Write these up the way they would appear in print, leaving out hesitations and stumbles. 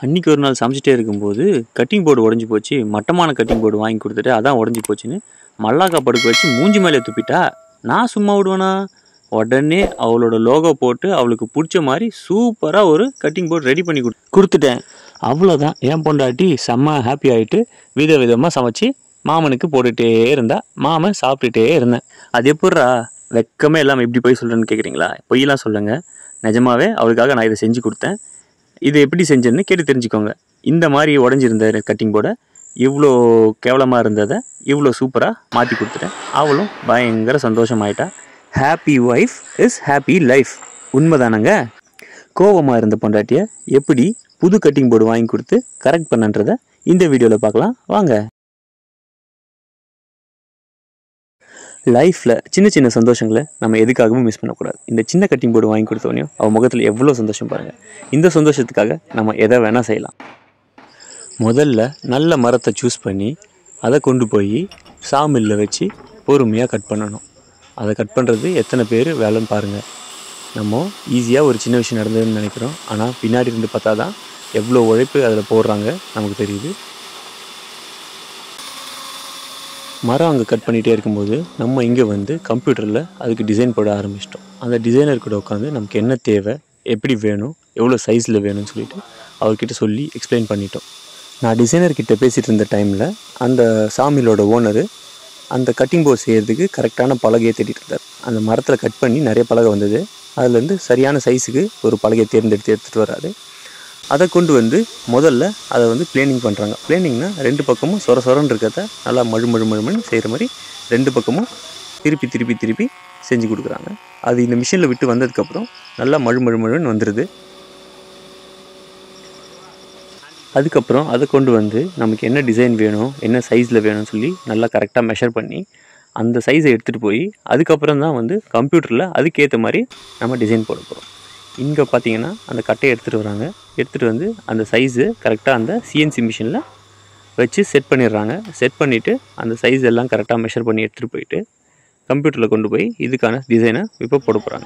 அன்றைக்கி ஒரு நாள் சமைச்சிட்டே இருக்கும்போது கட்டிங் போர்டு உடஞ்சி போச்சு. மட்டமான கட்டிங் போர்டு வாங்கி கொடுத்துட்டு அதான் உடஞ்சி போச்சுன்னு மல்லாக்கா படுக்க வச்சு மூஞ்சி மேலே துப்பிட்டா. நான் சும்மா விடுவேனா? உடனே அவளோட லோகோ போட்டு அவளுக்கு பிடிச்ச மாதிரி சூப்பராக ஒரு கட்டிங் போர்டு ரெடி பண்ணி கொடுத்துட்டேன். அவ்வளோதான். என் பொண்டாட்டி செம்ம ஹாப்பி ஆகிட்டு விதவிதமாக சமைச்சு மாமனுக்கு போட்டுகிட்டே இருந்தா. மாமன் சாப்பிட்டுட்டே இருந்தேன். அது எப்பட்றா வெக்கமே இல்லாமல் எப்படி போய் சொல்கிறேன்னு கேட்குறீங்களா? பொய்யெல்லாம் சொல்லுங்கள். நிஜமாவே அவளுக்காக நான் இதை செஞ்சு கொடுத்தேன். இது எப்படி செஞ்சேன்னு கேட்டு தெரிஞ்சுக்கோங்க. இந்த மாதிரி உடஞ்சிருந்த கட்டிங் போர்டை இவ்வளோ கேவலமாக இருந்ததை இவ்வளோ சூப்பராக மாற்றி கொடுத்துட்டேன். அவளும் பயங்கர சந்தோஷமாயிட்டா. Happy wife is happy life. உண்மைதானங்க? கோபமாக இருந்த பொண்டாட்டியை எப்படி புது கட்டிங் போர்டு வாங்கி கொடுத்து கரெக்ட் பண்ணன்றதை இந்த வீடியோவில் பார்க்கலாம் வாங்க. லைஃப்பில் சின்ன சின்ன சந்தோஷங்களை நம்ம எதுக்காகவும் மிஸ் பண்ணக்கூடாது. இந்த சின்ன கட்டிங் போர்டு வாங்கி கொடுத்தோடனே அவள் முகத்தில் எவ்வளோ சந்தோஷம் பாருங்கள். இந்த சந்தோஷத்துக்காக நம்ம எதை வேணால் செய்யலாம். முதல்ல நல்ல மரத்தை சூஸ் பண்ணி அதை கொண்டு போய் சாமில்ல வச்சு பொறுமையாக கட் பண்ணணும். அதை கட் பண்ணுறது எத்தனை பேர் வேலைன்னு பாருங்கள். நம்ம ஈஸியாக ஒரு சின்ன விஷயம் நடந்ததுன்னு நினைக்கிறோம். ஆனால் பின்னாடி இருந்து பார்த்தா தான் எவ்வளோ உழைப்பு அதில் போடுறாங்க நமக்கு தெரியுது. மரம் அங்கே கட் பண்ணிகிட்டே இருக்கும்போது நம்ம இங்கே வந்து கம்ப்யூட்டரில் அதுக்கு டிசைன் போட ஆரம்பிச்சிட்டோம். அந்த டிசைனர் கூட உட்காந்து நமக்கு என்ன தேவை, எப்படி வேணும், எவ்வளோ சைஸில் வேணும்னு சொல்லிட்டு அவர்கிட்ட சொல்லி எக்ஸ்பிளைன் பண்ணிட்டோம். நான் டிசைனர்கிட்ட பேசிகிட்டு இருந்த டைமில் அந்த சாமிலோட ஓனர் அந்த கட்டிங் போர்ட் செய்கிறதுக்கு கரெக்டான பலகையை தேடிட்டு இருந்தார். அந்த மரத்தில் கட் பண்ணி நிறைய பலகை வந்தது. அதுலேருந்து சரியான சைஸுக்கு ஒரு பலகையை எடுத்துகிட்டு வராரு. அதை கொண்டு வந்து முதல்ல அதை வந்து பிளேனிங் பண்ணுறாங்க. பிளேனிங்னா ரெண்டு பக்கமும் சொரன்னு இருக்கிறத நல்லா மழுமழுன்னு செய்கிற மாதிரி ரெண்டு பக்கமும் திருப்பி செஞ்சு கொடுக்குறாங்க. அது இந்த மிஷினில் விட்டு வந்ததுக்கப்புறம் நல்லா மழுமழுன்னு வந்துடுது. அதுக்கப்புறம் அதை கொண்டு வந்து நமக்கு என்ன டிசைன் வேணும், என்ன சைஸில் வேணும்னு சொல்லி நல்லா கரெக்டாக மெஷர் பண்ணி அந்த சைஸை எடுத்துகிட்டு போய் அதுக்கப்புறம் தான் வந்து கம்ப்யூட்டரில் அதுக்கேற்ற மாதிரி நம்ம டிசைன் போட போகிறோம். இங்கே பார்த்தீங்கன்னா அந்த கட்டையை எடுத்துகிட்டு வராங்க. எடுத்துகிட்டு வந்து அந்த சைஸு கரெக்டாக அந்த சிஎன்சி மிஷினில் வச்சு செட் பண்ணிடுறாங்க. செட் பண்ணிவிட்டு அந்த சைஸ் எல்லாம் கரெக்டாக மெஷர் பண்ணி எடுத்துகிட்டு போயிட்டு கம்ப்யூட்டரில் கொண்டு போய் இதுக்கான டிசைனை இப்போ போட போகிறாங்க.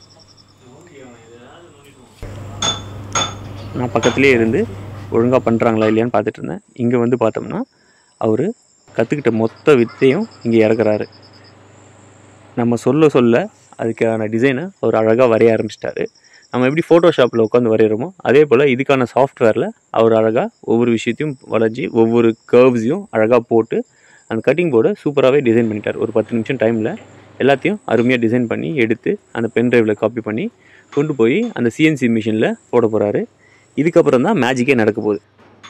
நான் பக்கத்துலேயே இருந்து ஒழுங்காக பண்ணுறாங்களா இல்லையான்னு பார்த்துட்டு இருந்தேன். இங்கே வந்து பார்த்தோம்னா அவர் கற்றுக்கிட்ட மொத்த வித்தையும் இங்கே இறக்குறாரு. நம்ம சொல்ல அதுக்கான டிசைனை அவர் அழகாக வரைய ஆரம்பிச்சிட்டாரு. நம்ம எப்படி ஃபோட்டோஷாப்பில் உட்காந்து வரைகிறோமோ அதே போல் இதுக்கான சாஃப்ட்வேரில் அவர் அழகாக ஒவ்வொரு விஷயத்தையும் வளைஞ்சி ஒவ்வொரு கர்வ்ஸையும் அழகாக போட்டு அந்த கட்டிங் போர்டை சூப்பராகவே டிசைன் பண்ணிட்டார். ஒரு 10 நிமிஷம் டைமில் எல்லாத்தையும் அருமையாக டிசைன் பண்ணி எடுத்து அந்த பென் ட்ரைவில் காப்பி பண்ணி கொண்டு போய் அந்த சிஎன்சி மிஷினில் போட போகிறாரு. இதுக்கப்புறம் தான் மேஜிக்கே நடக்க போகுது.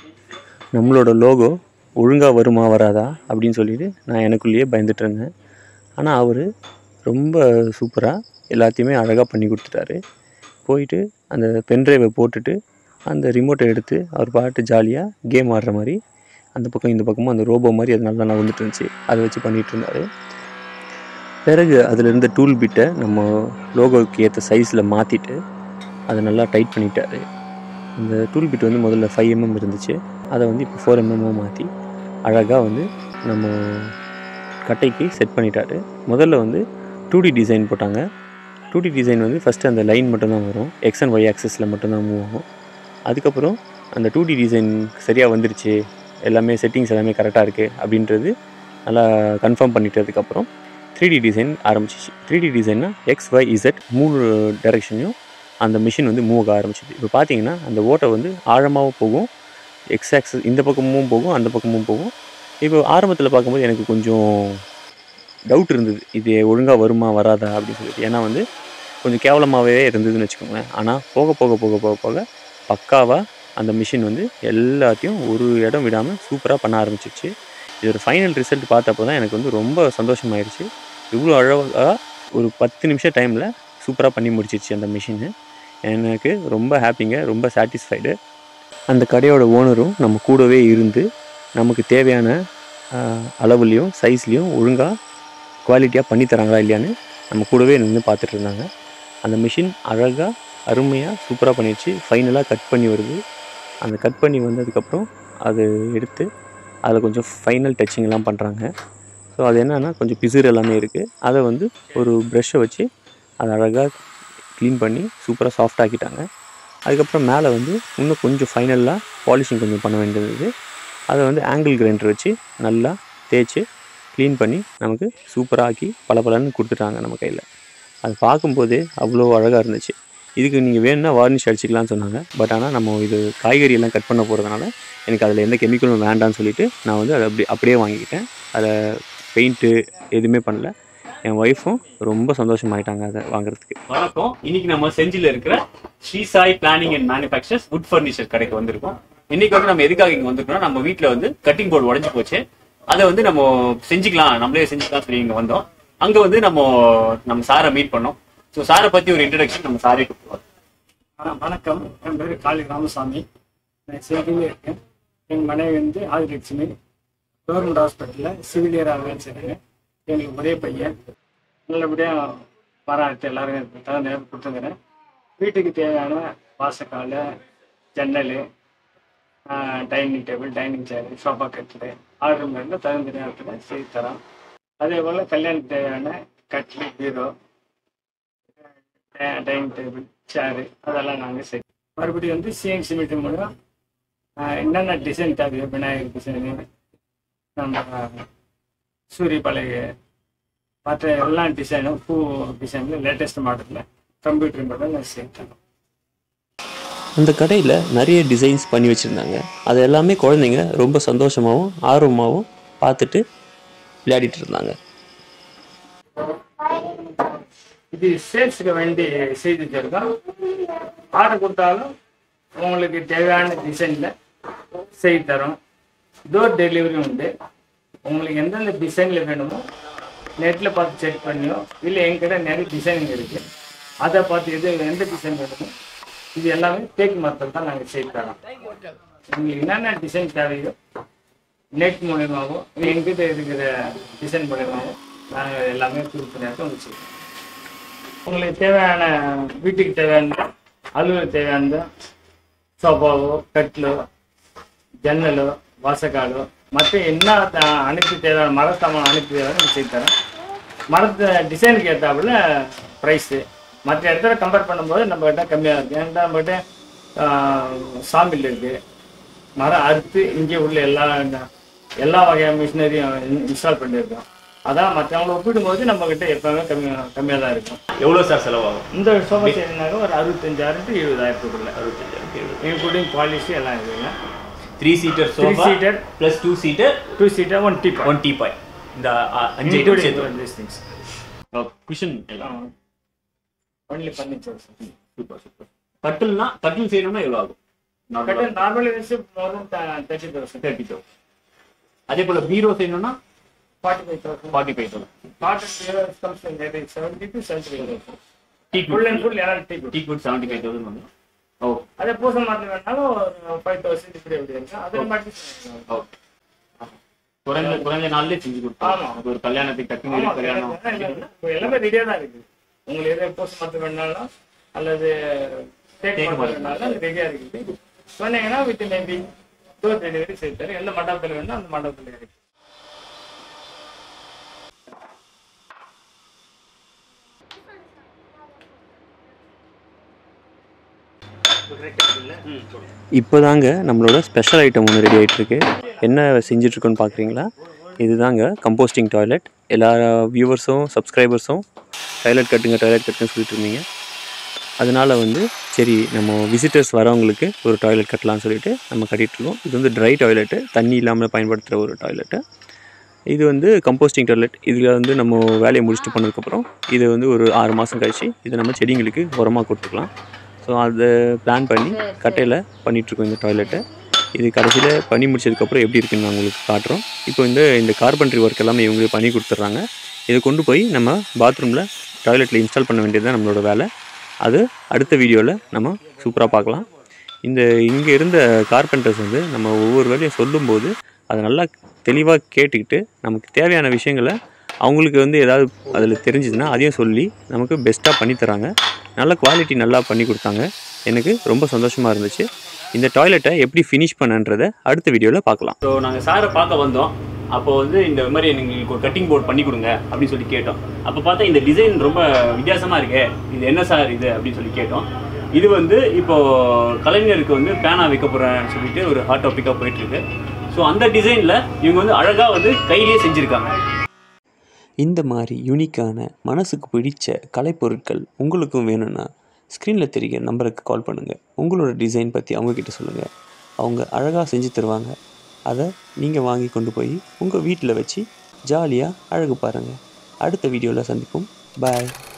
நம்மளோட லோகோ ஒழுங்காக வருமா வராதா அப்படின்னு சொல்லிட்டு நான் எனக்குள்ளேயே பயந்துட்டு இருந்தேன். ஆனால் அவர் ரொம்ப சூப்பராக எல்லாத்தையுமே அழகாக பண்ணி கொடுத்துட்டாரு. போயிட்டு அந்த பென்ட்ரைவை போட்டுட்டு அந்த ரிமோட்டை எடுத்து அவர் பாட்டு ஜாலியாக கேம் ஆடுற மாதிரி அந்த பக்கம் இந்த பக்கமும் அந்த ரோபோ மாதிரி அது நல்லா வந்துட்டு இருந்துச்சு. அதை வச்சு பண்ணிகிட்டு இருந்தார். பிறகு அதில் இருந்த டூல் பிட்டை நம்ம லோகோவுக்கு ஏற்ற சைஸில் மாற்றிட்டு அதை நல்லா டைட் பண்ணிட்டார். அந்த டூல் பிட் வந்து முதல்ல 5 mm இருந்துச்சு. அதை வந்து இப்போ 4 mm மாற்றி அழகாக வந்து நம்ம கட்டைக்கு செட் பண்ணிட்டாரு. முதல்ல வந்து 2D டிசைன் போட்டாங்க. 2D டிசைன் வந்து ஃபஸ்ட்டு அந்த லைன் மட்டும்தான் வரும். எக்ஸ் அண்ட் ஒய் ஆக்சஸில் மட்டும்தான் மூவ் ஆகும். அதுக்கப்புறம் அந்த 2D டிசைன் சரியாக வந்துருச்சு, எல்லாமே செட்டிங்ஸ் எல்லாமே கரெக்டாக இருக்குது அப்படின்றது நல்லா கன்ஃபார்ம் பண்ணிட்டதுக்கப்புறம் 3D டிசைன் ஆரம்பிச்சிச்சு. 3D டிசைன்னா எக்ஸ் ஒய் இசட் 3 டைரெக்ஷனையும் அந்த மிஷின் வந்து மூவ் ஆக ஆரம்பிச்சிது. இப்போ பார்த்தீங்கன்னா அந்த ஓட்டை வந்து ஆழமாகவும் போகும், எக்ஸ் ஆக்சஸ் இந்த பக்கமும் போகும், அந்த பக்கமும் போகும். இப்போ ஆரம்பத்தில் பார்க்கும்போது எனக்கு கொஞ்சம் டவுட் இருந்தது, இது ஒழுங்காக வருமா வராதா அப்படின்னு சொல்லிட்டு. ஏன்னா வந்து கொஞ்சம் கேவலமாகவே இருந்ததுன்னு வச்சுக்கோங்களேன். ஆனால் போக பக்காவாக அந்த மிஷின் வந்து எல்லாத்தையும் ஒரு இடம் விடாமல் சூப்பராக பண்ண ஆரம்பிச்சிச்சு. இதோட ஃபைனல் ரிசல்ட் பார்த்தப்போ தான் எனக்கு வந்து ரொம்ப சந்தோஷமாயிடுச்சு. இவ்வளோ அழகாக ஒரு 10 நிமிஷம் டைமில் சூப்பராக பண்ணி முடிச்சிருச்சு அந்த மிஷினு. எனக்கு ரொம்ப ஹாப்பிங்க, ரொம்ப சாட்டிஸ்ஃபைடு. அந்த கடையோட ஓனரும் நம்ம கூடவே இருந்து நமக்கு தேவையான அளவுலேயும் சைஸ்லேயும் ஒழுங்காக குவாலிட்டியாக பண்ணி தராங்களா இல்லையான்னு நம்ம கூடவே நின்று பார்த்துட்டு இருந்தாங்க. அந்த மிஷின் அழகாக அருமையாக சூப்பராக பண்ணிடுச்சு. ஃபைனலாக கட் பண்ணி வருது. அந்த கட் பண்ணி வந்ததுக்கப்புறம் அது எடுத்து அதில் கொஞ்சம் ஃபைனல் டச்சிங்லாம் பண்ணுறாங்க. ஸோ அது என்னென்னா கொஞ்சம் பிசுறு எல்லாமே இருக்குது. அதை வந்து ஒரு ப்ரெஷ்ஷை வச்சு அதை அழகாக க்ளீன் பண்ணி சூப்பராக சாஃப்ட் ஆக்கிட்டாங்க. அதுக்கப்புறம் மேலே வந்து இன்னும் கொஞ்சம் ஃபைனலாக பாலிஷிங் கொஞ்சம் பண்ண வேண்டியது. அதை வந்து ஆங்கிள் கிரைண்டர் வச்சு நல்லா தேய்ச்சி க்ளீன் பண்ணி நமக்கு சூப்பராக ஆக்கி பலன்னு கொடுத்துட்டாங்க நம்ம கையில். அது பார்க்கும்போதே அவ்வளோ அழகாக இருந்துச்சு. இதுக்கு நீங்கள் வேணும்னா வார்னிஷ் அடிச்சிக்கலாம்னு சொன்னாங்க. பட் ஆனால் நம்ம இது காய்கறியெல்லாம் கட் பண்ண போகிறதுனால எனக்கு அதில் எந்த கெமிக்கலும் வேண்டான்னு சொல்லிவிட்டு நான் வந்து அதை அப்படியே வாங்கிக்கிட்டேன். அதை பெயிண்ட்டு எதுவுமே பண்ணல. என் ஒய்ஃபும் ரொம்ப சந்தோஷமாயிட்டாங்க அதை வாங்குறதுக்கு. வணக்கம். இன்னைக்கு நம்ம செஞ்சியில் இருக்கிற Shri Sai planning and manufacturers wood furniture கடைக்கு வந்திருக்கோம். இன்னைக்கு வந்து நம்ம எதுக்காக இங்கே வந்திருக்கோம்னா, நம்ம வீட்டில் வந்து கட்டிங் போர்டு உடஞ்சி போச்சு. அதை வந்து நம்ம செஞ்சுக்கலாம், நம்மளே செஞ்சுக்கலாம் சொல்லி இங்கே வந்தோம். அங்கே வந்து நம்ம சாரை மீட் பண்ணோம். ஸோ சாரை பற்றி ஒரு இன்ட்ரடக்ஷன் நம்ம சாரே கொடுத்துருவோம். வணக்கம், என் பேர் காளி ராமசாமி. நான் சேவையில் இருக்கேன். எங்கள் மனைவி வந்து ஆதிலட்சுமி. கவர்மெண்ட் ஹாஸ்பிட்டலில் சிவிலியராக வேலை செய்கிறேன். எங்களுக்கு ஒரே பையன். நல்லபடியாக பாராட்டு எல்லாரும் தகுந்த நேரம் கொடுத்துக்கிறேன். வீட்டுக்கு தேவையான வாசக்கால், ஜன்னல், dining table, dining chair, sofa கட்டில் ஆர்டர் மேலே தகுந்த நேரத்தில் செய்து தரோம். அதே போல் கல்யாணத்துக்கு தேவையான கட்டில், பீரோ, டைனிங் டேபிள், சேரு அதெல்லாம் நாங்கள் செய்வோம். மறுபடியும் வந்து சிஎன்சி மீட்டர் மூலம் என்னென்ன டிசைன் தேவையோ, விநாயகர் டிசைனு, நம்ம சூரிய பலகை, மற்ற எல்லா டிசைனும், பூ டிசைனில் லேட்டஸ்ட் மாடலில் கம்ப்யூட்டர் மாடல் நான் செய்தோம். அந்த கடையில் நிறைய டிசைன்ஸ் பண்ணி வச்சுருந்தாங்க. அது எல்லாமே குழந்தைங்க ரொம்ப சந்தோஷமாகவும் ஆர்வமாகவும் பார்த்துட்டு விளையாடிட்டு இருந்தாங்க. இது சேல்ஸுக்கு வேண்டி செய்து தருவோம். ஆர்டர் கொடுத்தாலும் உங்களுக்கு தேவையான டிசைனில் செய்து தரோம். டோர் டெலிவரி உண்டு. உங்களுக்கு எந்தெந்த டிசைனில் வேணுமோ நெட்டில் பார்த்து செக் பண்ணியோ, இல்லை எங்கிட்ட நிறைய டிசைனிங் இருக்குது, அதை பார்த்து எந்த டிசைன் வேணுமோ இது எல்லாமே தேக்கு மரத்தில் தான் நாங்கள் செய்து தரோம். உங்களுக்கு என்னென்ன டிசைன் தேவையோ நெட் மூலியமாகவும் எங்கிட்ட இருக்கிற டிசைன் மூலியமாகவும் நாங்கள் எல்லாமே கொடுத்து நேரத்தை உங்களுக்கு செய்வோம். உங்களுக்கு தேவையான வீட்டுக்கு தேவையான அலுவலுக்கு தேவையான சோஃபாவோ, கட்டிலோ, ஜன்னலோ, வாசக்காலோ, மற்ற என்ன அனுப்பி தேவையான மரத்தாமல் அனுப்பி தேவையான செய்து தரேன். மரத்தை டிசைனுக்கு ஏற்றாப்புல ப்ரைஸு மற்ற இடத்துல கம்பேர் பண்ணும்போது நம்மகிட்ட கம்மியாக இருக்குது. ஏன்னா நம்மகிட்ட சாமில் இருக்குது. மரம் அறுத்து இங்கே உள்ள எல்லா வகையான மிஷினரியும் இன்ஸ்டால் பண்ணியிருக்கோம். அதான் மற்றவங்களை ஒப்பிடும்போது நம்மகிட்ட எப்பவுமே கம்மியாக தான் இருக்கும். எவ்வளோ சார் செலவாகும்? இந்த சோஃபா செய்யணுனாக்க ஒரு 65,000 to 70,000 65,000 இன்க்ளூடிங் பாலிசி எல்லாம் இருக்குங்க. 3 seater sofa, 3 seater plus 2 seater, 2 seater, 1 teapoy. இந்த 5 ஐட்டம் சேர்த்து these things. குஷன் எல்லாம் ஒன்லி ஃபர்னிச்சர். Super super. கட்டில் செய்யணும்னா எவ்வளோ ஆகும்? கட்டில் நார்மலி வந்து more than 30,000. அதே போல் பீரோ செய்யணும்னா 45,000. Cotton bureau comes in 70 to 75,000. Full and full எல்லாம் டீக்வுட் 75,000 வந்து. ஓ, அதே பூசை மாதிரி வேணாலும் 5,000 இப்படி இருக்கு. அது மட்டும் ஓகே. குறைஞ்ச நாள்லேயே செஞ்சு கொடுப்போம். ஒரு கல்யாணத்துக்கு கட்டிங் கல்யாணம் எல்லாமே ரெடியாக தான் இருக்குது. உங்களுக்கு எதாவது பூசை மாற்ற வேணாலும் அல்லது டேக் வேணாலும் அது ரெடியாக இருக்குது. சொன்னீங்கன்னா வித் மேபி டோர் டெலிவரி செய்து தரேன். எந்த மண்டபத்தில் வேணும் அந்த மண்டபத்தில் இருக்கு. இப்போதாங்க நம்மளோட ஸ்பெஷல் ஐட்டம் ஒன்று ரெடி ஆகிட்டுருக்கு. என்ன செஞ்சிட்ருக்கோன்னு பார்க்குறீங்களா? இதுதாங்க கம்போஸ்டிங் டாய்லெட். எல்லா வியூவர்ஸும் சப்ஸ்கிரைபர்ஸும் டாய்லெட் கட்டுங்கன்னு சொல்லிட்டு இருந்தீங்க. அதனால் வந்து சரி நம்ம விசிட்டர்ஸ் வரவங்களுக்கு ஒரு டாய்லெட் கட்டலாம்னு சொல்லிட்டு நம்ம கட்டிகிட்ருக்கோம். இது வந்து ட்ரை டாய்லெட்டு, தண்ணி இல்லாமல் பயன்படுத்துகிற ஒரு டாய்லெட்டு. இது வந்து கம்போஸ்டிங் டாய்லெட். இதில் வந்து நம்ம வேலையை முடிச்சுட்டு பண்ணதுக்கப்புறம் இது வந்து ஒரு 6 மாதம் கழிச்சு இதை நம்ம செடிங்களுக்கு உரமாக கொடுத்துக்கலாம். ஸோ அதை பிளான் பண்ணி கட்டையில் பண்ணிகிட்ருக்கோம் இந்த டாய்லெட்டை. இது கடைசியில் பண்ணி முடிச்சதுக்கப்புறம் எப்படி இருக்குன்னு நான் உங்களுக்கு காட்டுறோம். இப்போ இந்த கார்பென்ட்ரி ஒர்க் எல்லாமே இவங்களே பண்ணி கொடுத்துட்றாங்க. இதை கொண்டு போய் நம்ம பாத்ரூமில் டாய்லெட்டில் இன்ஸ்டால் பண்ண வேண்டியது தான் நம்மளோட வேலை. அது அடுத்த வீடியோவில் நம்ம சூப்பராக பார்க்கலாம். இங்கே இருந்த கார்பெண்டர்ஸ் வந்து நம்ம ஒவ்வொரு வேலையும் சொல்லும்போது அதை நல்லா தெளிவாக கேட்டுக்கிட்டு நமக்கு தேவையான விஷயங்களை அவங்களுக்கு வந்து ஏதாவது அதில் தெரிஞ்சுதுன்னா அதையும் சொல்லி நமக்கு பெஸ்ட்டாக பண்ணித்தராங்க. நல்ல குவாலிட்டி நல்லா பண்ணி கொடுத்தாங்க. எனக்கு ரொம்ப சந்தோஷமாக இருந்துச்சு. இந்த டாய்லெட்டை எப்படி ஃபினிஷ் பண்ணன்றதை அடுத்த வீடியோவில் பார்க்கலாம். ஸோ நாங்கள் சாரை பார்க்க வந்தோம். அப்போ வந்து இந்த மாதிரி எங்களுக்கு ஒரு கட்டிங் போர்ட் பண்ணி கொடுங்க அப்படின்னு சொல்லி கேட்டோம். அப்போ பார்த்தா இந்த டிசைன் ரொம்ப வித்தியாசமாக இருக்கே, இது என்ன சார் இது அப்படின்னு சொல்லி கேட்டோம். இது வந்து இப்போது கலைஞருக்கு வந்து பேனா வைக்க போகிறேன்னு சொல்லிட்டு ஒரு ஹாட் டாப்பிக்காக போயிட்டுருக்கு. ஸோ அந்த டிசைனில் இவங்க வந்து அழகாக வந்து கையிலே செஞ்சுருக்காங்க. இந்த மாதிரி யூனிக்கான மனசுக்கு பிடிச்ச கலைப்பொருட்கள் உங்களுக்கும் வேணும்னா ஸ்க்ரீனில் தெரிகிற நம்பருக்கு கால் பண்ணுங்கள். உங்களோட டிசைன் பற்றி அவங்கக்கிட்ட சொல்லுங்கள். அவங்க அழகாக செஞ்சு தருவாங்க. அதை நீங்கள் வாங்கி கொண்டு போய் உங்கள் வீட்டில் வச்சு ஜாலியாக அழகு பாருங்கள். அடுத்த வீடியோவில் சந்திப்போம். பாய்.